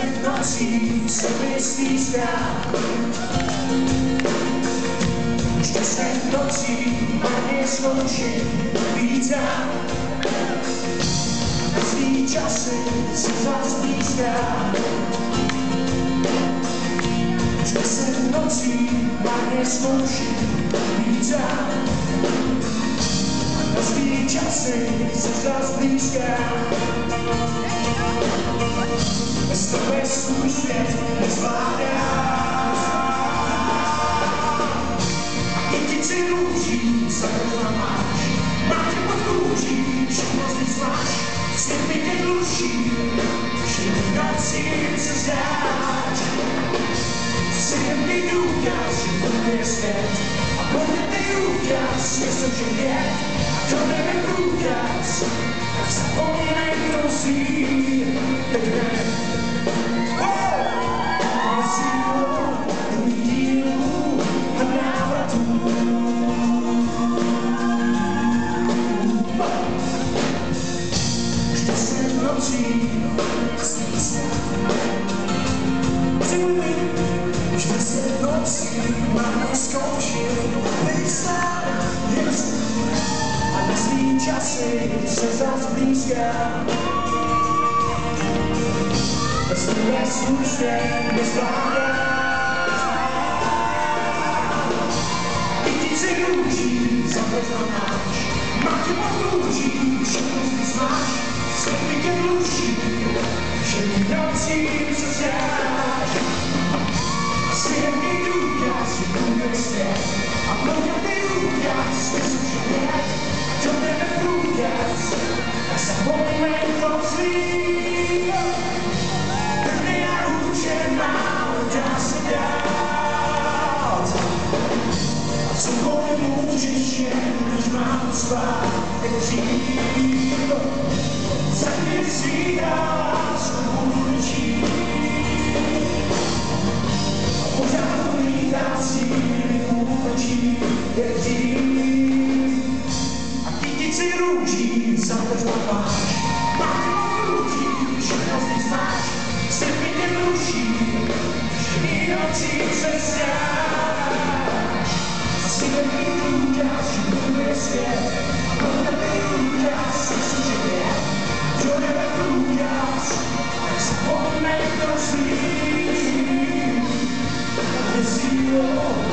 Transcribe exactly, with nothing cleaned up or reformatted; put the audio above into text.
Šest nocí se vystýská. Šest nocí a neskončím vítám. Svý časy se zas blízká. Šest nocí a neskončím vítám. Svý časy se zas blízká. Bez tebe svůj svět nezvládá. I ti si růží, se to máš. Máte pod kůží, všechno zvíc máš. Svět mi nedluží, všem nocím se zdáš. Svět mi důkaz, že to je svět. A pokud mi důkaz, myslím, že je. A to nebe průkaz, tak zapomínej prosím. Teď hned. Časy se zas blízká. Bez tebe svůj svět nezvládá. I ti si růží, za to máš. Máte pod kůží, všechno zvíc máš. Svět mi tě dluží, všem nocím se zdáš. Svět mi důkaz, že to je svět. A pokud mi důkaz, myslím, že je. To nebe průkaz, tak zapomínej prosím. První já určitě mám, dá se dát. A cokoliv můžeš jen, když mám spát, jak dřív. Za mě svítá, co budu čít. A pořád lítá síly útočí, jak dřív. Si růží, za to máš. Máte pod růží, všechno zvíc máš. Svět mi nedluží, všemi nocím se zdáš. A svět mi důkaz, že to je svět. A to nebe důkaz, myslím, že je. To nebe průkaz, tak zapomínej prosím. A nesílo.